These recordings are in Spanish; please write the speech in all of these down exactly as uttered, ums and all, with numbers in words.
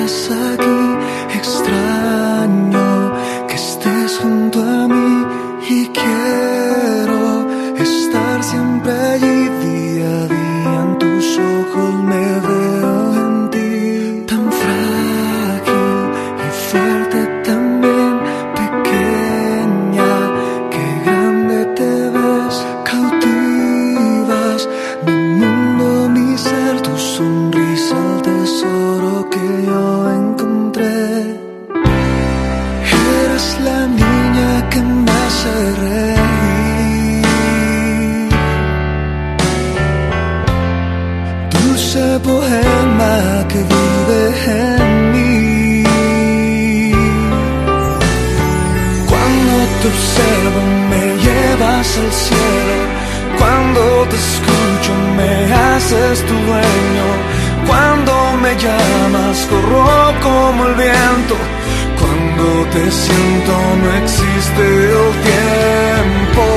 estás aquí, extraño que estés junto a mí y quiero estar siempre allí. Día a día en tus ojos me veo en ti, tan frágil y fuerte también, pequeña, qué grande te ves, cautivas mi mundo, mi ser, tu sonrisa, el tesoro que yo encontré. Eres la niña que me hace reír, dulce poema que vive en mí. Cuando te observo me llevas al cielo, cuando te escucho me haces tu dueño, cuando me llamas corro como el viento, cuando te siento no existe el tiempo.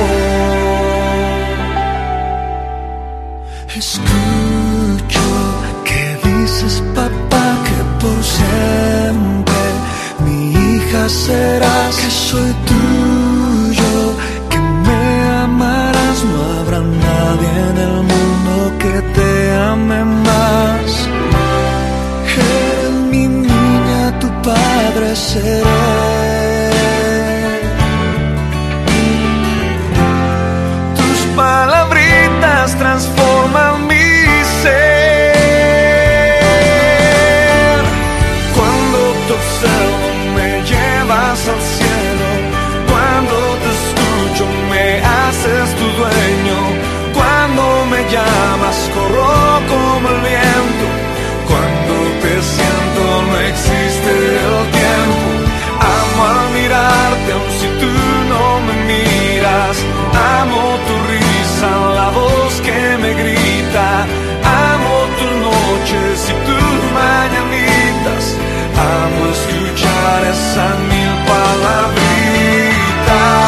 Escucho que dices papá que por siempre mi hija serás, que soy tuyo, que me amarás, no habrá nadie en el mundo que te ame más. Eres mi niña, tu padre seré. Tus palabritas transforman mi ser. Cuando te observo me llevas al cielo, cuando te escucho me haces tu dueño, cuando me llamas corro como el viento, cuando te siento no existe el tiempo. Amo al mirarte aun si tú no me miras, amo tu risa, la voz que me grita, amo tus noches y tus mañanitas, amo escuchar esas mil palabritas.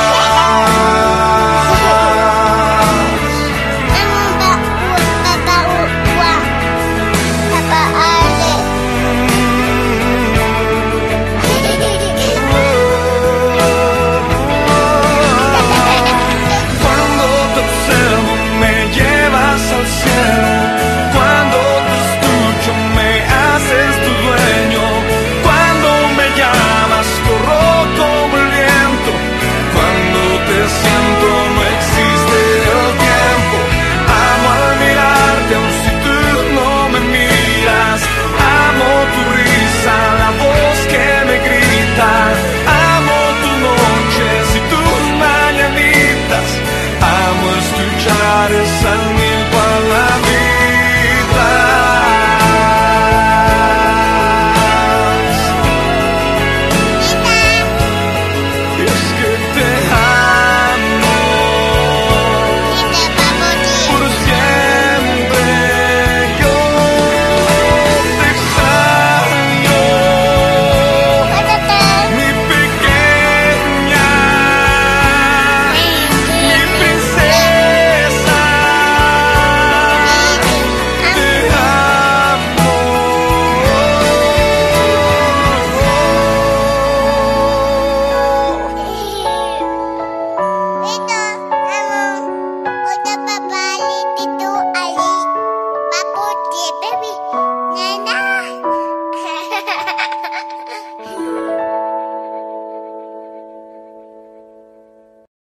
Escuchar esa